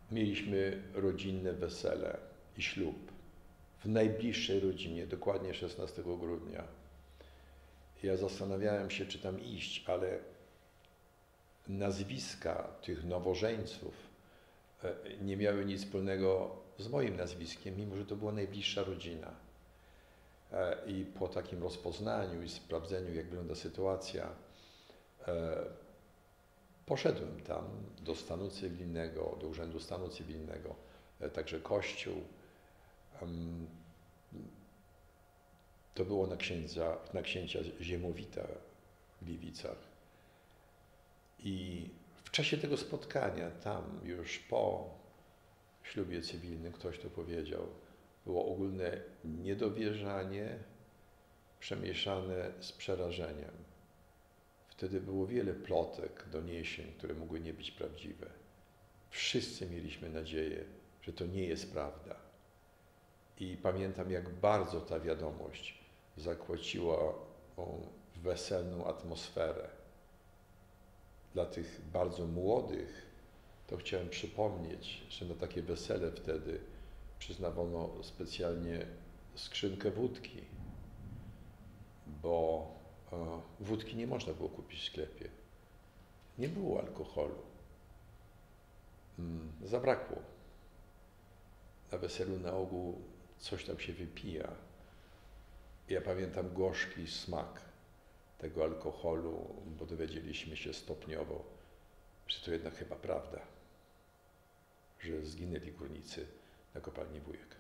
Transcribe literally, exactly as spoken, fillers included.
mieliśmy rodzinne wesele i ślub w najbliższej rodzinie, dokładnie szesnastego grudnia. Ja zastanawiałem się, czy tam iść, ale nazwiska tych nowożeńców nie miały nic wspólnego z moim nazwiskiem, mimo że to była najbliższa rodzina. I po takim rozpoznaniu i sprawdzeniu, jak wygląda sytuacja, poszedłem tam do stanu cywilnego, do Urzędu Stanu Cywilnego, także kościół. To było na księdza, na księcia Ziemowita w Gliwicach. I w czasie tego spotkania, tam już po ślubie cywilnym, ktoś to powiedział, było ogólne niedowierzanie przemieszane z przerażeniem. Wtedy było wiele plotek, doniesień, które mogły nie być prawdziwe. Wszyscy mieliśmy nadzieję, że to nie jest prawda. I pamiętam, jak bardzo ta wiadomość zakłóciła weselną atmosferę. Dla tych bardzo młodych to chciałem przypomnieć, że na takie wesele wtedy przyznawano specjalnie skrzynkę wódki, bo e, wódki nie można było kupić w sklepie. Nie było alkoholu. Mm, zabrakło. Na weselu na ogół coś tam się wypija. Ja pamiętam gorzki smak tego alkoholu, bo dowiedzieliśmy się stopniowo, że to jednak chyba prawda, że zginęli górnicy na kopalni Wujek.